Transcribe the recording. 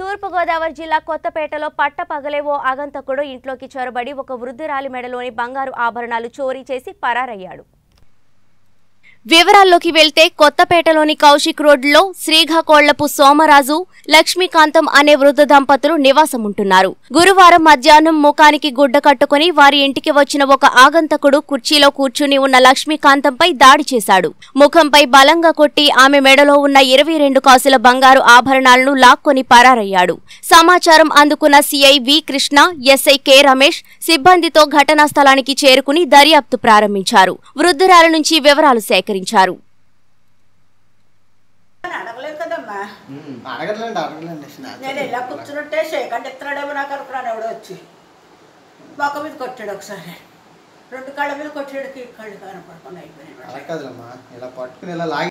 తూర్పుగోదావరి జిల్లా కొత్తపేటలో పట్టపగలే ఓ ఆగంతకుడు ఇంట్లోకి చొరబడి ఒక వృద్ధురాలి మెడలోని బంగారు ఆభరణాలు చోరీ చేసి పరారయ్యాడు. వివరాల్లోకి వెళ్తే కొత్తపేటలోని కౌశిక్ రోడ్లో శ్రీకాకోళ్లపు సోమరాజు, లక్ష్మీకాంతం అనే వృద్ధ దంపతులు నివాసముంటున్నారు. గురువారం మధ్యాహ్నం ముఖానికి గుడ్డ కట్టుకుని వారి ఇంటికి వచ్చిన ఒక ఆగంతకుడు కుర్చీలో కూర్చుని ఉన్న లక్ష్మీకాంతంపై దాడి చేశాడు. ముఖంపై బలంగా కొట్టి ఆమె మెడలో ఉన్న 22 కాసుల బంగారు ఆభరణాలను లాక్కొని పరారయ్యాడు. సమాచారం అందుకున్న CI V Krishna, SI K Ramesh సిబ్బందితో ఘటనా స్థలానికి చేరుకుని దర్యాప్తు ప్రారంభించారు. వృద్ధురాల నుంచి వివరాలు సేకరించారు. నేను ఇలా కూర్చుంటే షేకండి ఎత్తున్నాడేమో నాకు అనుకున్నాను. ఎవడో వచ్చి మొక్క మీద కొట్టాడు, ఒకసారి 2 కాళ్ళ మీద కొట్టాడు, కళ్ళు కనపడుకుని అయిపోయినాయి.